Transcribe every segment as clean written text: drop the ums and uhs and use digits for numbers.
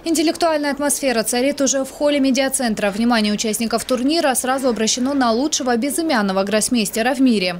Интеллектуальная атмосфера царит уже в холле медиацентра. Внимание участников турнира сразу обращено на лучшего безымянного гроссмейстера в мире.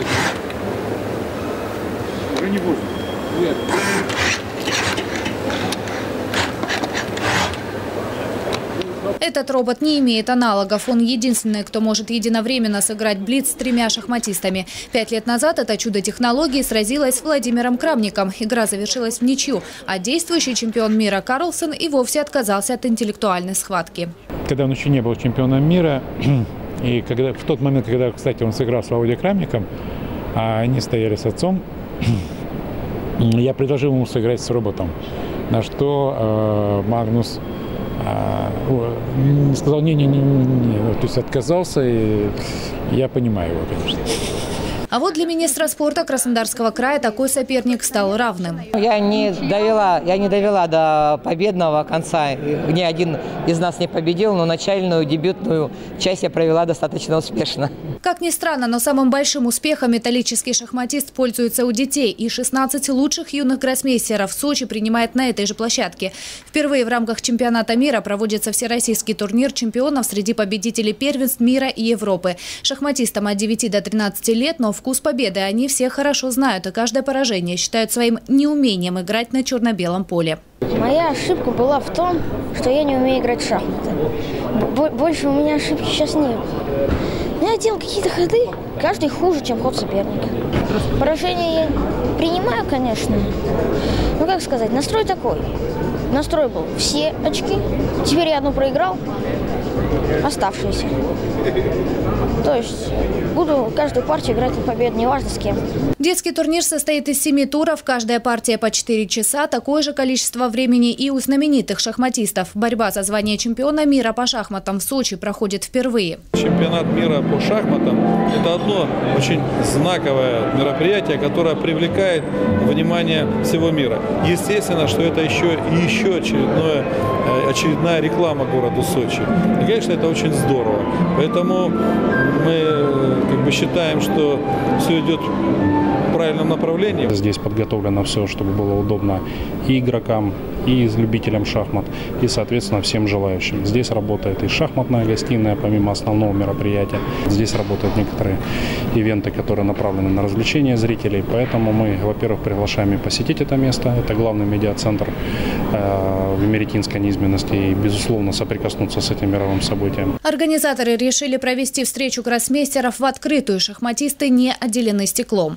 Этот робот не имеет аналогов. Он единственный, кто может единовременно сыграть блиц с 3 шахматистами. 5 лет назад это чудо технологии сразилось с Владимиром Крамником. Игра завершилась в ничью, а действующий чемпион мира Карлсон и вовсе отказался от интеллектуальной схватки. Когда он еще не был чемпионом мира, и в тот момент, когда, кстати, он сыграл с Володей Крамником, а они стояли с отцом, я предложил ему сыграть с роботом. На что Магнус сказал, не, то есть отказался, и я понимаю его, конечно. А вот для министра спорта Краснодарского края такой соперник стал равным. Я не довела до победного конца. Ни один из нас не победил, но начальную дебютную часть я провела достаточно успешно. Как ни странно, но самым большим успехом металлический шахматист пользуется у детей. И 16 лучших юных гроссмейстеров в Сочи принимает на этой же площадке. Впервые в рамках чемпионата мира проводится всероссийский турнир чемпионов среди победителей первенств мира и Европы. Шахматистам от 9 до 13 лет, но вкус победы они все хорошо знают, и каждое поражение считают своим неумением играть на черно-белом поле. Моя ошибка была в том, что я не умею играть в шахматы. Больше у меня ошибки сейчас нет. Я делал какие-то ходы, каждый хуже, чем ход соперника. Поражение я принимаю, конечно. Ну, как сказать, настрой такой. Настрой был все очки. Теперь я одну проиграл, оставшиеся. То есть буду каждую партию играть на победу, неважно с кем. Детский турнир состоит из 7 туров, каждая партия по 4 часа. Такое же количество времени и у знаменитых шахматистов. Борьба за звание чемпиона мира по шахматам в Сочи проходит впервые. Чемпионат мира по шахматам – это одно очень знаковое мероприятие, которое привлекает внимание всего мира. Естественно, что это еще очередная реклама городу Сочи. И, конечно, это очень здорово. Поэтому мы считаем, что все идет в правильном направлении. Здесь подготовлено все, чтобы было удобно и игрокам, и любителям шахмат, и, соответственно, всем желающим. Здесь работает и шахматная гостиная, помимо основного мероприятия. Здесь работают некоторые ивенты, которые направлены на развлечение зрителей. Поэтому мы, во-первых, приглашаем и посетить это место. Это главный медиацентр в Меретинской низменности и, безусловно, соприкоснуться с этим мировым событием. Организаторы решили провести встречу гроссмейстеров в открытую. Шахматисты не отделены стеклом.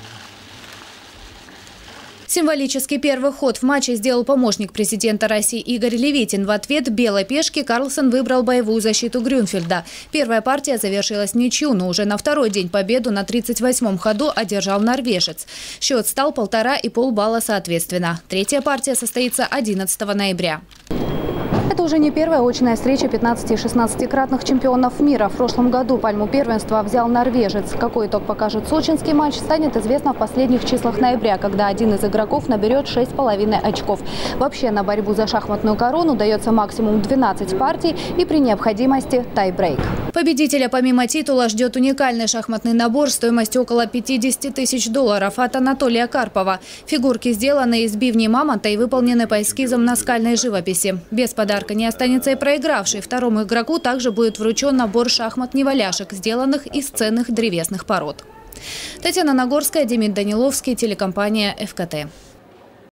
Символический первый ход в матче сделал помощник президента России Игорь Левитин. В ответ белой пешки Карлсон выбрал боевую защиту Грюнфельда. Первая партия завершилась в ничью, но уже на второй день победу на 38-м ходу одержал норвежец. Счет стал 1,5 и полбалла соответственно. Третья партия состоится 11 ноября. Это уже не первая очная встреча 15- и 16-кратных чемпионов мира. В прошлом году пальму первенства взял норвежец. Какой итог покажет сочинский матч, станет известно в последних числах ноября, когда один из игроков наберет 6,5 очков. Вообще на борьбу за шахматную корону дается максимум 12 партий и при необходимости тайбрейк. Победителя помимо титула ждет уникальный шахматный набор стоимостью около $50 тысяч от Анатолия Карпова. Фигурки сделаны из бивней мамонта и выполнены по эскизам наскальной живописи. Без подарка не останется и проигравший. Второму игроку также будет вручен набор шахмат-неваляшек, сделанных из ценных древесных пород. Татьяна Нагорская, Демид Даниловский, телекомпания ФКТ.